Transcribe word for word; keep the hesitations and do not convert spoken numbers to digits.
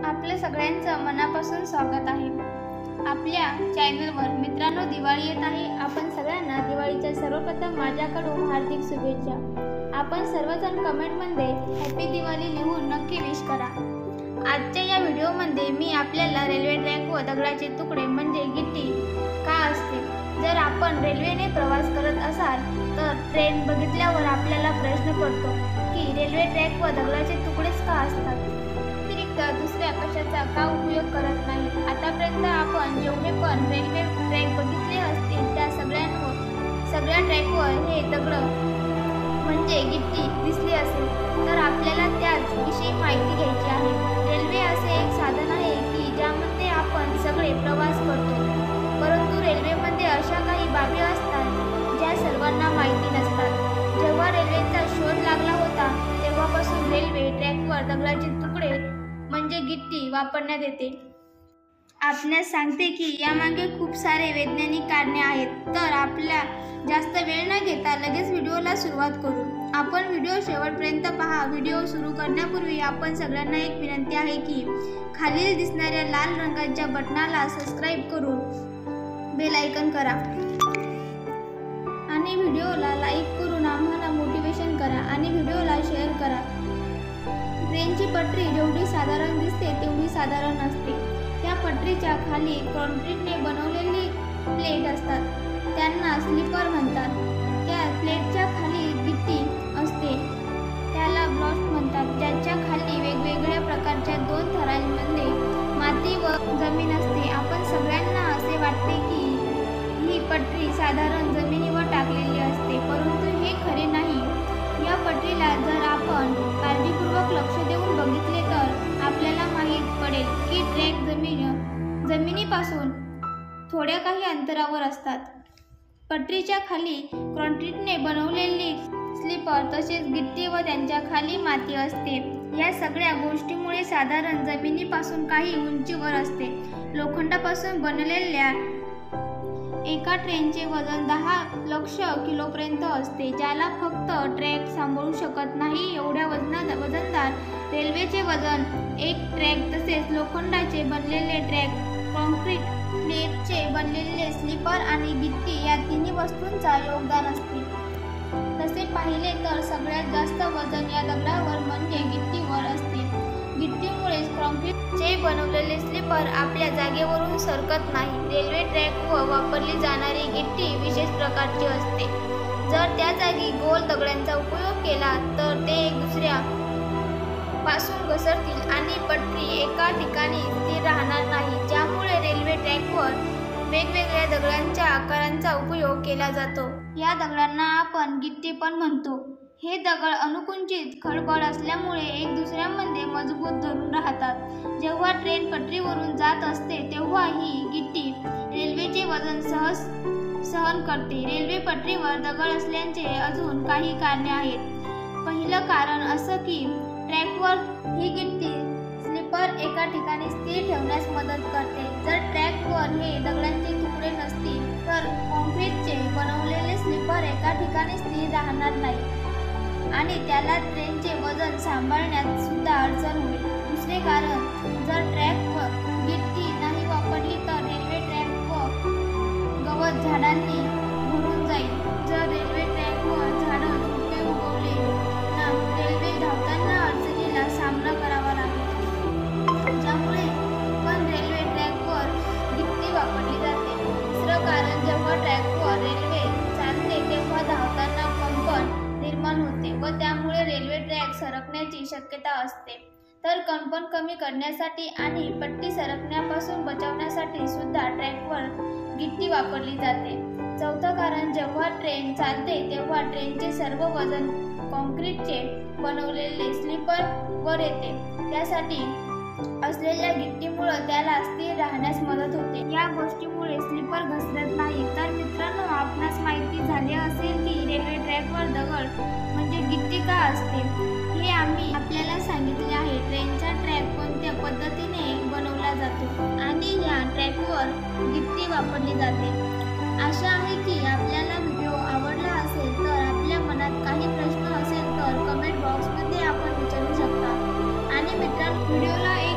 आपल्या सगळ्यांचं मनापासून स्वागत आहे आपल्या चॅनलवर। मित्रांनो, दिवाळी येत आहे। आपण सगळ्यांना दिवाळीच्या सर्वप्रथम माझ्याकडून हार्दिक शुभेच्छा। आपण सर्वजण कमेंटमध्ये हॅपी दिवाळी लिहून नक्की विश करा। आजच्या या व्हिडिओमध्ये मी आपल्याला रेल्वे ट्रॅक व दगडाचे तुकडे म्हणजे गिट्टी का असते। जर आपण रेल्वेने प्रवास करत असाल तर ट्रेन बघितल्यावर आपल्याला प्रश्न पडतो की रेल्वे ट्रॅक व दगडाचे तुकडेच का असतात, दुसऱ्या कशाचा का उपयोग करत नाही। आतापर्यंत आपण जेवढे पण रेल्वे ट्रॅक बघितले असतील त्या सगळ्यांवर सगळ्या ट्रॅकवर हे दगड म्हणजे गिट्टी दिसली असेल, तर आपल्याला त्याच विषयी माहिती घ्यायची आहे। रेल्वे असे एक साधन आहे की ज्यामध्ये आपण सगळे प्रवास करतो, परंतु रेल्वेमध्ये अशा काही बाबी असतात ज्या सर्वांना माहिती नसतात। जेव्हा रेल्वेचा शोध लागला होता तेव्हापासून रेल्वे ट्रॅकवर दगडाचे तुकडे म्हणजे गिट्टी वापरण्यात येते। आपणास सांगते की यामागे खूप सारे वैज्ञानिक कारणे आहेत। तर आपल्या जास्त वेळ न घेता लगेच व्हिडिओला सुरुवात करू। आपण व्हिडिओ शेवटपर्यंत पहा। व्हिडिओ सुरू करण्यापूर्वी आपण सगळ्यांना एक विनंती आहे की खालील दिसणाऱ्या लाल रंगाच्या बटनाला सबस्क्राईब करून बेल आयकॉन करा आणि व्हिडिओला लाईक करून आम्हाला मोटिवेशन करा आणि व्हिडिओला शेअर करा। ट्रेनची पटरी जेवढी साधारण दिसते तेवढी साधारण असते। त्या पटरीच्या खाली कॉन्क्रीटने बनवलेली प्लेट असतात, त्यांना स्लीपर म्हणतात। त्या प्लेटच्या खाली गिट्टी असते, त्याला ब्लॉक्स म्हणतात, ज्याच्या खाली वेगवेगळ्या प्रकारच्या दोन थरांमध्ये माती व जमीन असते। आपण सगळ्यांना असे वाटते की ही पटरी साधारण जमिनीवर टाकलेली असते, परंतु हे खरे नाही। या पटरीला जर आपण काळजीपूर्वक लक्ष देऊन बघितले तर आपल्याला माहीत पडेल की ट्रॅक जमीन जमिनीपासून थोड्या काही अंतरावर असतात। पटरीच्या खाली कॉन्क्रीटने बनवलेली स्लीपर तसेच गिट्टी व त्यांच्या खाली माती असते। या सगळ्या गोष्टीमुळे साधारण जमिनीपासून काही उंचीवर असते। लोखंडापासून बनलेल्या एका ट्रेनचे वजन दहा लक्ष किलोपर्यंत असते, ज्याला फक्त ट्रॅक सांभाळू शकत नाही। एवढ्या वजना वजनदार रेल्वेचे वजन एक ट्रॅक तसेच लोखंडाचे बनलेले ट्रॅक, कॉन्क्रीट प्लेटचे बनलेले स्लीपर आणि गिट्टी या तिन्ही वस्तूंचा योगदान असते। तसे पाहिले तर सगळ्यात जास्त वजन या दगडावर म्हणजे गिट्टीवर असते। गिट्टीमुळे कॉन्क्रीटचे बनवलेले स्लीपर आपल्या जागेवरून सरकत नाही। रेल्वे ट्रॅकवर वापरली जाणारी गिट्टी विशेष प्रकारची असते। जर त्या जागी गोल दगडांचा उपयोग केला तर ते एक दुसऱ्या पासून घसरतील आणि पटरी एका ठिकाणी स्थिर राहणार नाही, ज्यामुळे रेल्वे ट्रॅकवर वेगवेगळ्या दगडांच्या आकारांचा उपयोग केला जातो। या दगडांना आपण गिट्टी पण म्हणतो। हे दगड अनुकुंचित खडबड असल्यामुळे एक दुसऱ्यामध्ये मजबूत धरून राहतात। जेव्हा ट्रेन पटरीवरून जात असते तेव्हा ही गिट्टी रेल्वेचे वजन सहज सहन करते। रेल्वे पटरीवर दगड असल्याचे अजून काही कारणे आहेत। पहिलं कारण असं की ट्रॅकवर ही गिट्टी स्लीपर एका ठिकाणी स्थिर ठेवण्यास मदत करते। जर ट्रॅकवर हे दगडांचे तुकडे नसतील तर कॉन्क्रीटचे बनवलेले स्लीपर एका ठिकाणी स्थिर राहणार नाही आणि त्याला ट्रेनचे वजन सांभाळण्यात सुद्धा अडचण होईल। दुसरे कारण, जर ट्रॅकवर गिट्टी नाही वापरली तर रेल्वे ट्रॅक व गवत झाडांनी भरून जाईल। जर रेल्वे ट्रॅकवर झाडं झुडपे उगवले ना रेल्वे धावताना अडचणीला सामना करावा लागेल, ज्यामुळे पण रेल्वे ट्रॅकवर गिट्टी वापरली जाते। तिसरं कारण, जेव्हा ट्रॅकवर रेल्वे चालते तेव्हा धावताना कंपन निर्माण होते व त्यामुळे रेल्वे ट्रॅक सरकण्याची शक्यता असते। तर कंपन कमी करण्यासाठी आणि पट्टी सरकण्यापासून बचावण्यासाठी सुद्धा ट्रॅकवर गिट्टी वापरली जाते। चौथं कारण, जेव्हा ट्रेन चालते तेव्हा ट्रेनचे सर्व वजन कॉन्क्रीटचे बनवलेले स्लीपर वर येते, त्यासाठी असलेल्या गिट्टीमुळे त्याला स्थिर राहण्यास मदत होते। या गोष्टीमुळे स्लीपर घसरत नाही। तर मित्रांनो, आपणास माहिती झाली असेल की रेल्वे ट्रॅकवर दगड म्हणजे गिट्टी का असते, हे आम्ही आपल्याला सांगितले आहे। ट्रेनचा ट्रॅक कोणत्या पद्धतीने बनवला जातो आणि या ट्रॅकवर गिट्टी वापरली जाते। आशा आहे की आपल्याला व्हिडिओ आवडला असेल। तर आपल्या मनात काही प्रश्न असेल तर कमेंट बॉक्समध्ये आपण विचारू शकता आणि मित्रांनो, व्हिडिओला